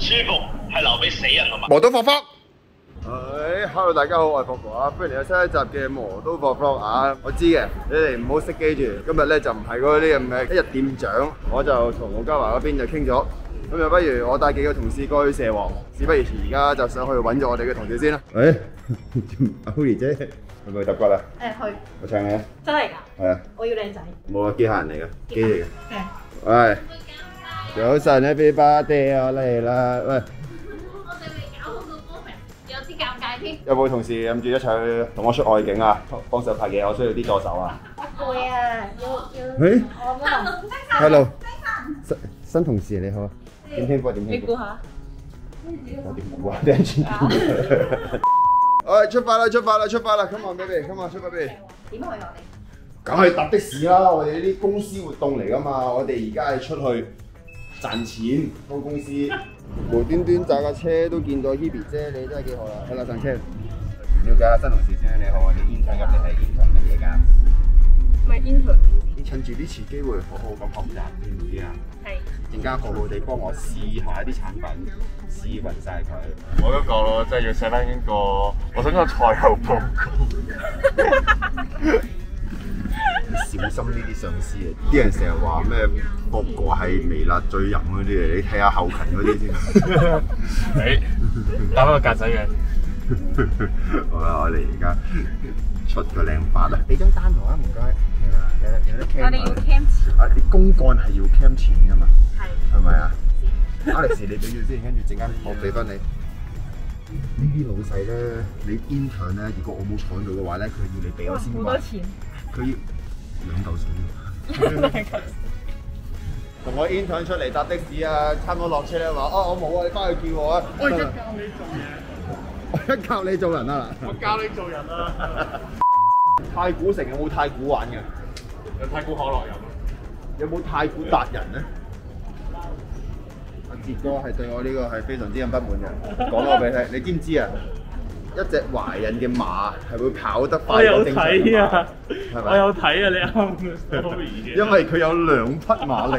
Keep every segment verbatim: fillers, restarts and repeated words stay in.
舒服係留俾死人啊嘛。 磨刀霍霍。誒，hello 大家好，我係霍霍啊，歡迎嚟到新一集嘅磨刀霍霍啊！我知嘅，你哋唔好熄機住，今日咧就唔係嗰啲咁嘅一日店長，我就同奧嘉華嗰邊就傾咗，咁就不如我帶幾個同事過去蛇王，事不宜遲，而家就上去揾咗我哋嘅同事先啦。誒，阿 Holly 姐，係咪揼骨啊？ 誒去， 我唱你啊！ 真係㗎？ 係啊， 我要靚仔。 冇啊，機械人嚟嘅，機嚟嘅。 嘅。 喂，早晨 everybody 我嚟啦，喂。有冇同事諗住一齊去同我出外景啊？幫手拍嘢，我需要啲助手啊！ 會啊，要要。 誒我嗰度。 ，hello，新新同事你好，點稱呼點稱呼？ 你估下？ 我點估啊？點稱呼？我哋出發啦！出發啦！出發啦！Come on baby，Come on，出發 baby。 點去我哋？ 梗係搭的士啦！我哋呢啲公司活動嚟㗎嘛，我哋而家係出去賺錢幫公司。無端端揸架車都見到 Hebe 姐，你真係幾好啦！好啦，上車。了解下新同事先，你好，我哋 intern 入嚟係 intern 乜嘢㗎？ 咪 intern。 趁住呢次機會，好好咁學習，知唔知啊？ 係。 陣間好好地幫我試下一啲產品，試勻晒佢。 我都講咯，即係要寫翻一個，我想個賽後報告。 你小心呢啲上司啊！啲人成日話咩個個係微辣最淫嗰啲嚟，你睇下後勤嗰啲先。 誒，打翻個格仔嘅。 好啦，我哋而家出個靚法啦，俾張單我啊，唔該。係啦，有得有得 cam。 我哋要 cam 錢。 啊，啲公幹係要 cam 錢㗎嘛？ 係。 係咪啊 ？Alex，你俾咗先，跟住陣間我俾翻你。呢啲老細咧，你 intern 咧，如果我冇坐到嘅話咧，佢要你俾我先。 好多錢。 佢要兩嚿水。同我 intern 出嚟搭的士啊，差唔多落車咧話，哦我冇啊，你翻去叫我啊。 我而家教你做嘢。 我而家教你做人啊！ 我教你做人啊！ 太古城有冇太古玩嘅？ 有太古可樂飲。 有冇太古達人咧？阿哲哥係對我呢個係非常之咁不滿嘅，講我俾你聽，你知唔知啊？一隻懷孕嘅馬係會跑得快過正常嘅馬。我有睇啊，係咪？ 我有睇啊，你啱嘅 story 嘅。 因為佢有兩匹馬力。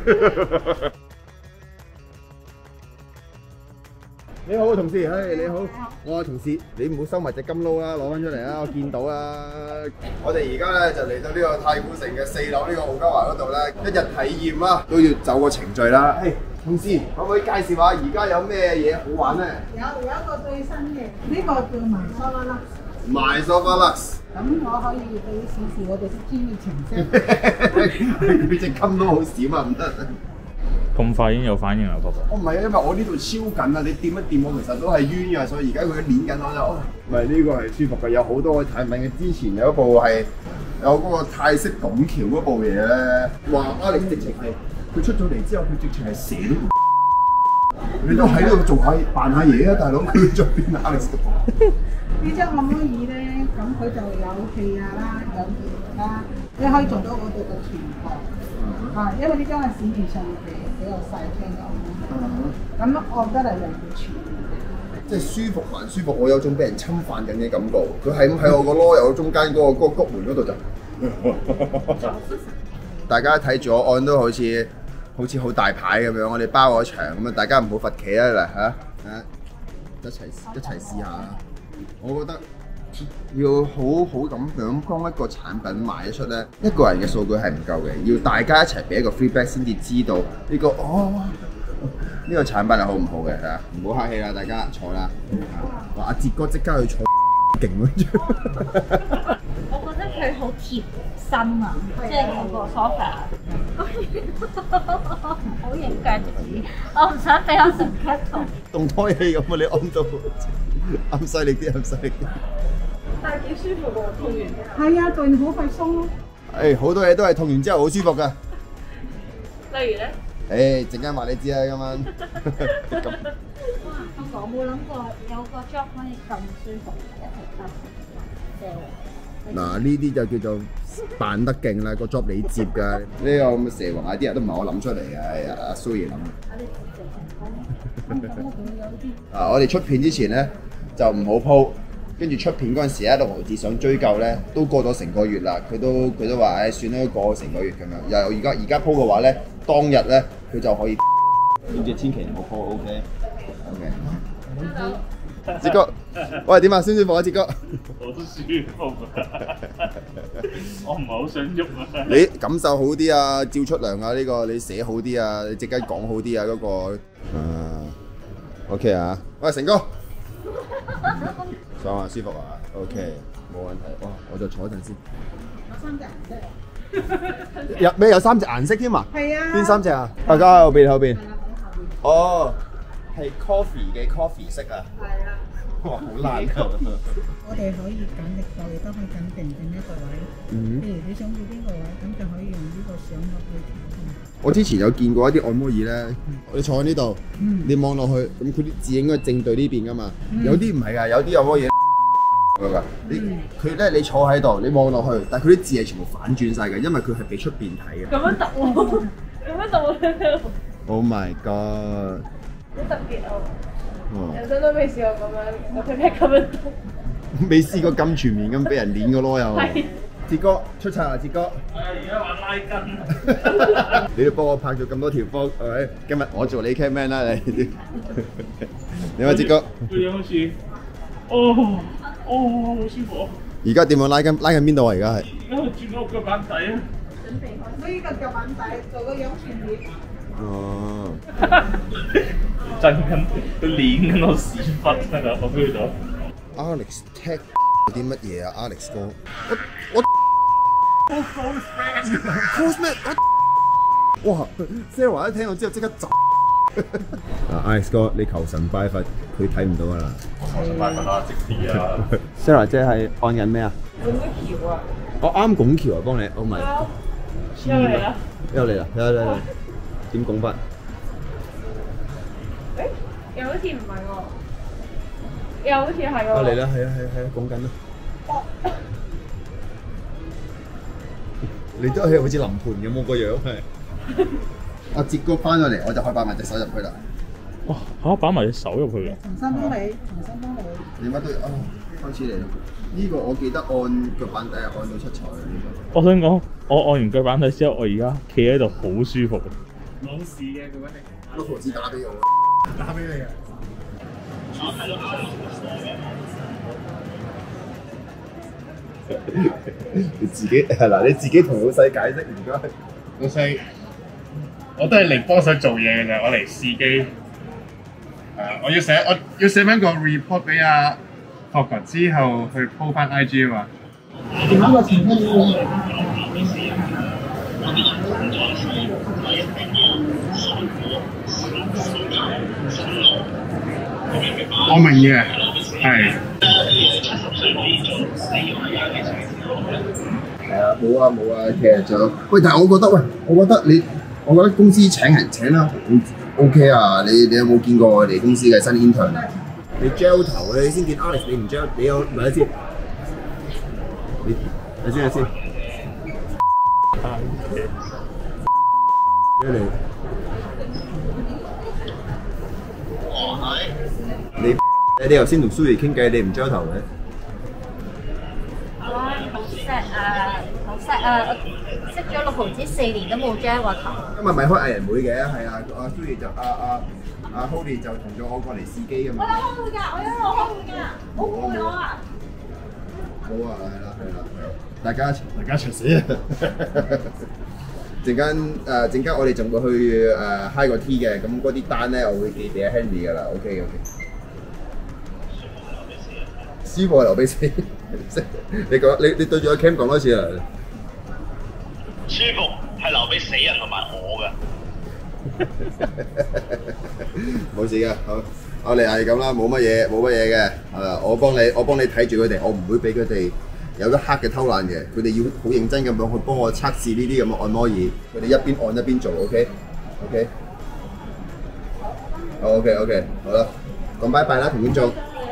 你好，同事，係你好，我係同事，你唔好收埋隻金撈啦，攞翻出嚟啦，我見到啊。我哋而家咧就嚟到呢個太古城嘅四樓呢個奧嘉華嗰度咧，一日體驗啦，都要走個程序啦。誒，同事，可唔可以介紹下而家有咩嘢好玩咧？ 有有一個最新嘅，呢、這個叫埋梳啦啦。 埋梳啦啦。 咁我可以俾少少我哋啲專業程式。 佢隻金都好閃啊，唔得。 咁快已經有反應啦，婆婆。 我唔係啊，因為我呢度超緊啊，你掂一掂我其實都係冤嘅，所以而家佢攣緊我就，哦，唔係呢個係舒服嘅，有好多產品嘅。之前有一部係有嗰個泰式拱橋嗰部嘢咧，話啊你直情係佢出咗嚟之後，佢直情係寫到條，你都喺度做下扮下嘢啊，大佬，佢做邊啊？你呢張按摩椅咧，咁佢就有氣壓啦，有熱啦，你可以做到我哋嘅全部。啊，因為呢張係市面上嘅比較細聽咁，咁我覺得係人哋全即係舒服還舒服，我有種俾人侵犯緊嘅感覺。佢係咁喺我個囉柚中間嗰、嗰個嗰、嗰個谷門嗰度就，大家睇住我按都好似好似好大牌咁樣，我哋包咗場咁啊，大家唔好罰企啊嗱嚇嚇，一齊一齊試下。我覺得要好好咁樣幫一個產品賣得出咧，一個人嘅數據係唔夠嘅，要大家一齊俾一個 feedback 先至知道呢、呢個哦呢、呢個產品係好唔好嘅嚇，唔好客氣啦，大家坐啦。哇！阿哲哥即刻去坐勁嗰張。 我覺得佢好貼身啊，即係嗰個 sofa。好型腳趾，我唔想俾我成 cut 圖。 動胎氣咁啊！你按到按細力啲，按細力啲。 但係幾舒服喎，痛完。 係啊，對好快鬆咯。 誒，好多嘢都係痛完之後好舒服㗎。 例如咧？ 誒，陣間話你知啦，今晚。 我冇諗過有個 job 可以咁舒服，一齊得。 嗱，呢啲就叫做扮得勁啦，個 job 你接㗎。呢個咁嘅蛇王 idea 都唔係我諗出嚟嘅，係阿蘇爺諗嘅。啊，我哋出片之前咧就唔好鋪，跟住出片嗰陣時咧，六毫子想追究咧，都過咗成個月啦。佢都佢都話誒，算啦，過咗成個月咁樣。又而家而家鋪嘅話咧，當日咧佢就可以。呢隻千祈唔好鋪 ，OK。 OK。哲哥，喂點啊？舒唔舒服啊？哲哥？ 我都舒服啊！我唔係好想喐啊！ 你感受好啲啊，照出糧啊！呢個你寫好啲啊，你即刻講好啲啊！嗰個啊 OK 啊！喂成哥，爽啊？舒服啊 ？OK， 冇問題。哇！我就坐一陣先。 有三隻顏色。 有咩有三隻顏色添啊？ 係啊。 邊三隻啊？大家後邊後邊。 係啦，喺後邊。 哦，係 coffee 嘅 coffee 色啊！ 係啊。 哇，好爛㗎！ 我哋可以揀力度，亦都可以揀定定一個位。 嗯。 譬如你想要邊個位，咁就可以用呢個相落去調。 我之前有見過一啲按摩椅咧，你坐喺呢度，你望落去，咁佢啲字應該正對呢邊㗎嘛。有啲唔係㗎，有啲按摩椅㗎。你佢咧，你坐喺度，你望落去，但係佢啲字係全部反轉晒嘅，因為佢係俾出邊睇嘅。 咁樣揼喎，咁樣揼喎。 Oh my god！ 好特別啊！人生都未試過咁樣，個 pat pat 咁樣揼。 未試過咁全面咁俾人捏個囉又。係。哲哥出冊啦，哲哥。 係啊，而家玩拉筋。 你都幫我拍咗咁多條波，係咪？今日我做你 camman 啦，你。你話哲哥？ 個樣好似，哦哦，好舒服。 而家點樣拉筋？拉緊邊度啊？而家係。 而家轉咗個腳板底啊！ 準備好，所以個腳板底做個仰全面。 哦。 震緊，佢攣緊我屎忽啊！我 feel 到。 Alex Tech 啲乜嘢啊 ？Alex 哥，我我。我 close friend，close man，哇 ！Sarah 一聽到之後即刻走。啊 ，Alex 哥，你求神拜佛，佢睇唔到噶啦。 求神拜佛啦，直啲啊 ！Sarah 姐係按緊咩啊？ 拱啲橋啊！ 我啱拱橋啊，幫你。Oh my！ 又嚟啦！ 又嚟啦！嚟嚟嚟！點拱法？ 誒，又好似唔係喎，又好似係喎。 啊嚟啦！係啊係啊係啊，拱緊啦！你都係好似臨盤咁喎個樣係。阿哲哥翻咗嚟，我就可以擺埋隻手入去啦。 哇！嚇，擺埋隻手入去嘅。 重新幫你，重新幫你。 你乜都啊，開始嚟啦！呢個我記得按腳板底係按到出彩嘅呢個。 我想講，我按完腳板底之後，我而家企喺度好舒服。冇事嘅，佢揾你。 六毫子打俾我， 打俾你啊！ 你自己係嗱，你自己同老細解釋唔該。 老細，我都係嚟幫手做嘢嘅啫，我嚟試機。誒，我要寫我要寫翻個 report 俾阿 Coco 之後去 po 翻 I G 啊嘛。我明嘅，係。 係啊，冇啊冇啊，其實就喂，但係我覺得喂，我覺得你，我覺得公司請人請得好 OK 啊！你你有冇見過我哋公司嘅新 intern 啊？你 gel 頭你先見 Alex， 你唔 gel， 你有咪一先？你你先你先。咩嚟？你你頭先同 Suri 傾偈，你唔 gel 頭嘅？ 好錫啊！好錫啊！我識咗六毫子四年都冇 gel 過頭。 今日咪開藝人會嘅，係啊，阿 Suri 就阿阿阿 Holly 就同咗我過嚟試機咁嘛。 我有開會㗎，我一路開會㗎，好攰我啊！ 好啊，係啦，係啦，大家大家一齊死啊！陣間誒陣間我哋仲會去誒 high 個 tea 嘅，咁嗰啲單咧我會寄俾阿 Henry 㗎啦 ，OK OK。舒服留俾先，你講你你對住個 cam 講多次啊！ 舒服係留俾死人同埋我㗎。 冇事㗎，好，我哋係咁啦，冇乜嘢，冇乜嘢嘅，誒，我幫你，我幫你睇住佢哋，我唔會俾佢哋有一刻嘅偷懶嘅，佢哋要好認真咁樣去幫我測試呢啲咁嘅按摩椅，佢哋一邊按一邊做 ，OK，OK， 好 OK，OK， 好啦，講拜拜啦，同觀眾。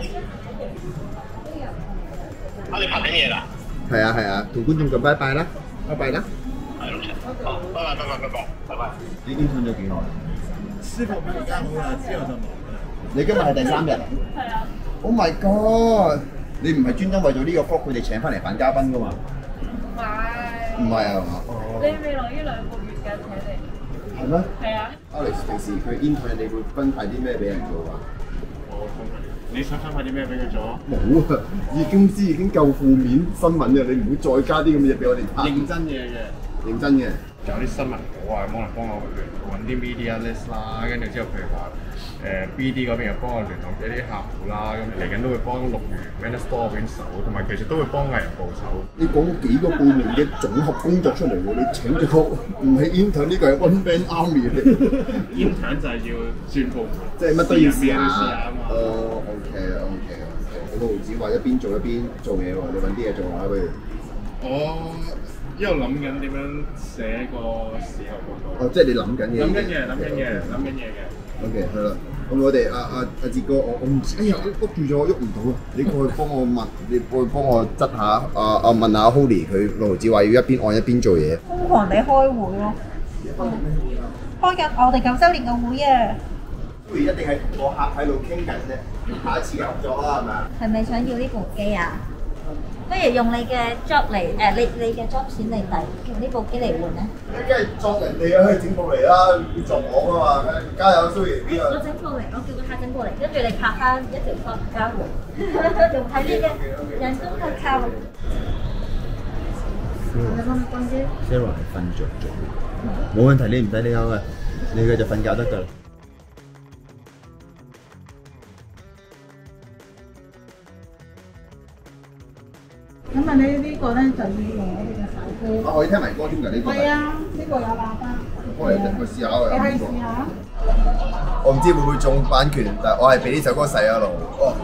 啊！你拍緊嘢啦？ 係啊係啊，同觀眾講拜拜啦，拜拜啦。 係老陳。好，拜拜拜拜拜拜拜拜。 你 intern 咗幾耐？ 師傅而家好啦，之後就冇啦。 你今日係第三日啊？ 係啊。 Oh my god！你唔係專登為咗呢個 vlog 佢哋請翻嚟扮嘉賓噶嘛？ 唔係。 唔係啊嘛？ 你未來呢兩個月嘅請你。 係咩係啊， ？Alex 平時佢 intern 你會分派啲咩俾人做啊？ 我分佢，你想分派啲咩俾佢做啊？ 冇啊，已經知已經夠負面新聞嘅，你唔會再加啲咁嘅嘢俾我哋睇。 認真嘢嘅， 認真嘅。 有啲新聞稿啊，可能幫我揾啲 media list 啦，跟住之後譬如話誒 B D 嗰邊又幫我聯絡一啲客戶啦，咁嚟緊都會幫六月 Manner Store 嗰邊手，同埋其實都會幫藝人報手。 你講咗幾個部門嘅總合工作出嚟喎，你請咗個唔係 intern 呢個係 one man army 嚟。 intern 就係要轉部門， 即係乜都要試下。 試下啊嘛。 哦 ，OK 啊 OK 啊 OK。我都唔止話一邊做一邊做嘢喎，你揾啲嘢做下不如。 我一路諗緊點樣寫個事後報告。 哦，即係你諗緊嘢。 諗緊嘢，諗緊嘢，諗緊嘢嘅。 OK，係啦。咁我哋阿阿阿哲哥，我我唔知，哎呀，我篤住咗，我喐唔到啊！你過去幫我問，你過去幫我執下，啊啊問下 Holly 佢六毫子話要一邊按一邊做嘢。 瘋狂地開會咯，開緊我哋九週年嘅會啊！ 會一定係同個客喺度傾緊啫，下一次嘅合作啦，係咪啊？ 係咪想要呢部機啊？不如用你嘅 job 嚟誒，你你嘅 job 錢嚟抵，用呢部機嚟換咧？ 梗係作人哋啊，整部嚟啦，要作我啊嘛！加油，蘇怡邊我個？ 整過嚟，我叫個客整過嚟，跟住你拍翻一條分交換，仲睇呢嘅人工去靠。你幫你關機。 Sarah 係瞓着咗，冇問題，你唔使理我嘅，你嘅就瞓覺得㗎啦。 咁啊，你呢個咧就要用我哋嘅手機。 啊，可以聽埋歌添㗎，呢個係啊，呢個有喇叭。 我嚟我試下啊！ 你可以試下。 我唔知會唔會中版權，但係我係俾呢首歌洗咗腦。哦。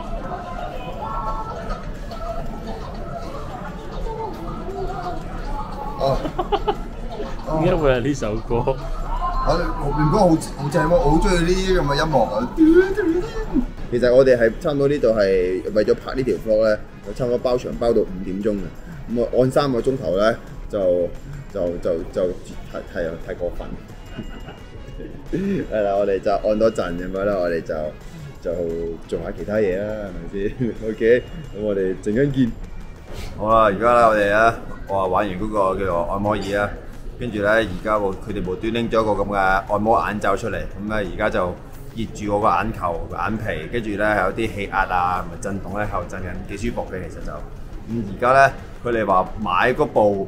哦。 點解會係呢首歌？ 我原歌好好正喎，我好中意呢啲咁嘅音樂啊！其實我哋係差唔多呢度係為咗拍呢條 vlog 咧，就差唔多包場包到五點鐘嘅。咁啊按三個鐘頭咧，就就就就太太太過分。係啦，我哋就按多陣咁樣啦，我哋就就做下其他嘢啦，係咪先 ？OK，咁我哋陣間見。好啦，而家咧我哋咧，我話玩完嗰個叫做按摩椅啦。跟住咧，而家佢哋無端拎咗個咁嘅按摩眼罩出嚟，咁咧而家就熱住我個眼球、個眼皮，跟住咧有啲氣壓啊，同埋震動咧喺度震緊，幾舒服嘅其實就。咁而家咧，佢哋話買嗰部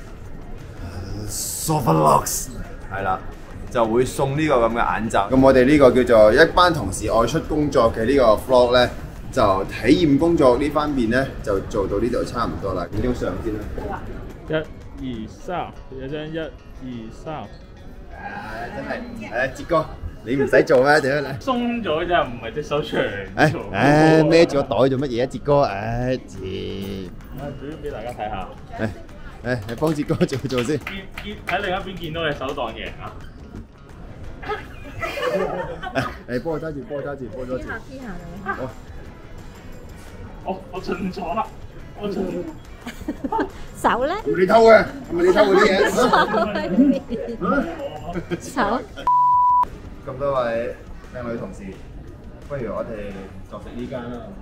Softlox 係啦，就會送呢個咁嘅眼罩。咁我哋呢個叫做一班同事外出工作嘅呢個 vlog 咧，就體驗工作呢方面咧，就做到呢度差唔多啦。影張相先啦。 一二三，有張一二三。 誒真係誒哲哥，你唔使做咩？點樣嚟？ 鬆咗咋，唔係隻手長誒咗。 誒孭住個袋做乜嘢啊？哲哥誒字。 啊，表俾大家睇下。 誒誒，你幫哲哥做做先。 見見喺另一邊見到你手當贏啊！ 誒誒，幫我揸住，幫我揸住，幫我揸住。 黐下你。 好。 我我進咗啦，我進咗。 手咧？ 係咪你偷嘅？係咪你偷嗰啲嘢？ 手。 咁多位靚女同事，不如我哋就食呢間啦。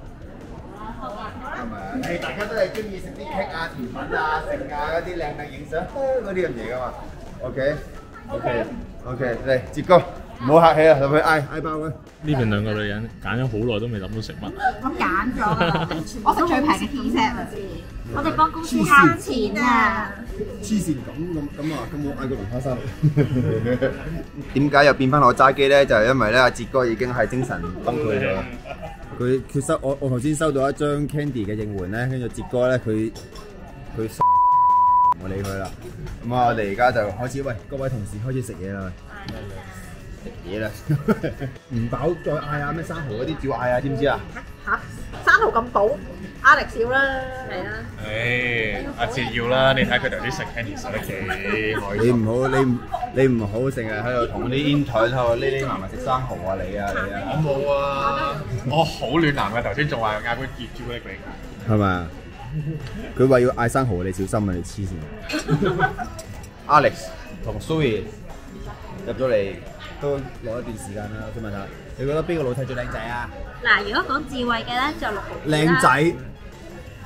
係咪？誒，大家都係中意食啲 cake 啊、甜品啊、食啊嗰啲靚靚影相嗰啲咁嘢噶嘛。OK OK OK，嚟哲哥，唔好客氣啊，入去嗌嗌包佢。 呢邊兩個女人揀咗好耐都未諗到食乜。 我揀咗啦，我食最平嘅 T set 啊！我哋幫公司慳錢啊！ 黐線咁咁咁啊！咁我嗌個龍蝦沙律。點解又變翻我揸機咧？就係因為咧，阿哲哥已經係精神崩潰咗。佢佢收我我頭先收到一張 Candy 嘅應援咧，跟住哲哥咧佢佢唔理佢啦。咁啊，我哋而家就開始，喂各位同事開始食嘢啦。食嘢啦，唔飽再嗌下咩生蠔嗰啲照嗌下，知唔知啊？ 嚇，生蠔咁補，Alex要啦，係啦。 誒，阿哲要啦，你睇佢頭先食 candy 食得幾開你唔好你唔你唔好成日喺度同啲 intern 喺度匿匿埋埋食生蠔啊！你啊你啊！ 我冇啊，我好暖男嘅，頭先仲話嗌佢熱朱古力俾我。 係咪啊？佢話要嗌生蠔，你小心啊！你黐線。Alex 同 Sue 入咗嚟都攞一段時間啦，我想問下，你覺得邊個老細最靚仔啊？ 嗱，如果講智慧嘅咧，就六毫子啦。 靚仔。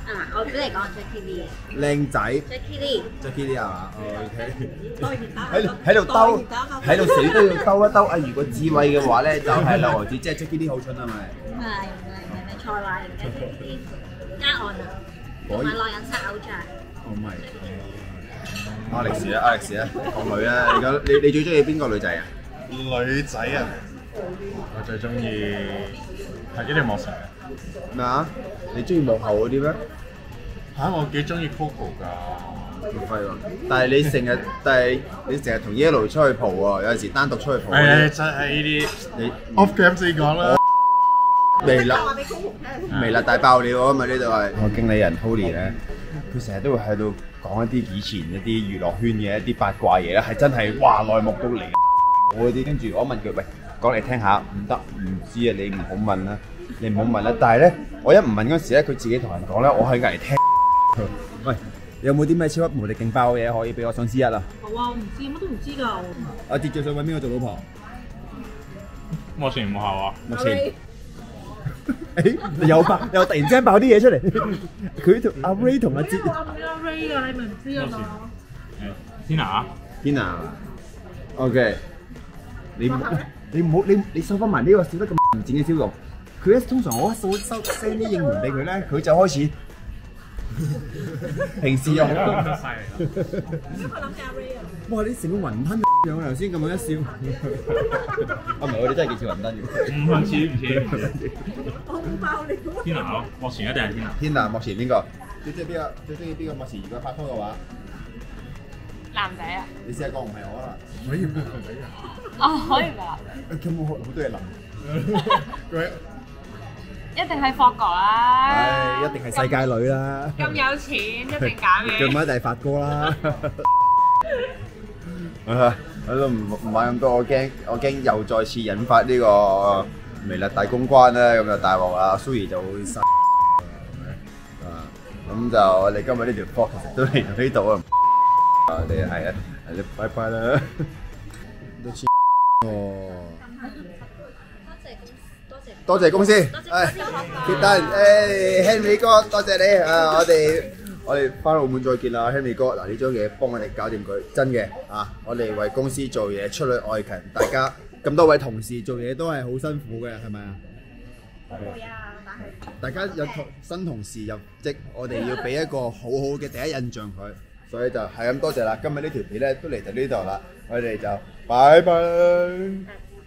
啊，我俾你講 Jackie Lee。 靚仔 Jackie Lee。 Jackie Lee 係嘛？OK。 當然打喺度喺度兜，喺度死都要兜一兜。啊，如果智慧嘅話咧，就係六毫子，即係 Jackie Lee 好蠢係咪？ 唔係唔係唔係蔡華嚟嘅 Jackie Lee，加岸啊，同埋內人殺偶像。 Oh my god！Alex 啊，Alex 啊，講女啊，而家你你最中意邊個女仔啊？ 女仔啊，我最中意係呢條莫神。 咩啊？你中意幕後嗰啲咩？ 嚇，我幾中意 Coco 㗎。 唔係喎，但係你成日，但係你成日同 Yellow 出去蒲喎，有陣時單獨出去蒲。 誒，真係呢啲你 off cam 先講啦。 微辣，微辣大爆料啊嘛！呢度係我經理人 Tony 咧，佢成日都會喺度講一啲以前一啲娛樂圈嘅一啲八卦嘢咧，係真係哇內幕到嚟我嗰啲。跟住我問佢：喂，講嚟聽下，唔得，唔知啊，你唔好問啦，你唔好問啦。但係咧，我一唔問嗰時咧，佢自己同人講咧，我係嚟聽。喂，有冇啲咩超級無敵勁爆嘅嘢可以俾我上 C 一啊？ 好啊，我唔知，乜都唔知㗎。 阿哲最想揾邊個做老婆？ 目前冇效啊。 目前。誒有爆又突然之間爆啲嘢出嚟，佢同阿 Ray 同阿哲。 我唔知阿 Ray 啊，你咪唔知啊嘛？ 誒，Tina。 Tina。OK。你你唔好你你收翻埋呢個笑得咁唔正嘅笑容。佢一通常我一收收 send 啲應援俾佢咧，佢就開始。平時又好。 我諗起阿 Ray 啊。 哇！你成個雲吞樣，我頭先咁樣一笑。啊唔係，我哋真係幾似雲吞嘅。 唔似唔似。 我爆你。 Tina，目前一定係 Tina。 Tina，目前邊個？最中意邊個？最中意邊個？目前如果拍拖嘅話， 男仔啊？ 你試下講唔係我啦。可以唔係男仔啊？ 哦，可以唔係男仔。 咁我好多嘢諗。 一定係霍哥啦！ 唉，一定係世界女啦！ 咁有錢一定揀你。 最尾一定係發哥啦！啊，我都唔唔買咁多，我驚我驚又再次引發呢個微辣大公關咧，咁就大鑊啦！蘇怡就會失啊，咁就我哋今日呢條 vlog 其實都嚟到呢度啊！我哋係啊，係你拜拜啦！都黐喎。多謝公司，誒，keep 得，誒 ，Henry 哥，多謝你啊！我哋我哋翻澳門再見啦，Henry 哥，嗱呢張嘢幫我哋搞掂佢，真嘅啊！我哋為公司做嘢，出類外勤，大家咁多位同事做嘢都係好辛苦嘅，係咪啊？ 會啊，但係大家有同新同事入職，我哋要俾一個好好嘅第一印象佢，所以就係咁多謝啦！今日呢條片咧都嚟到呢度啦，我哋就拜拜。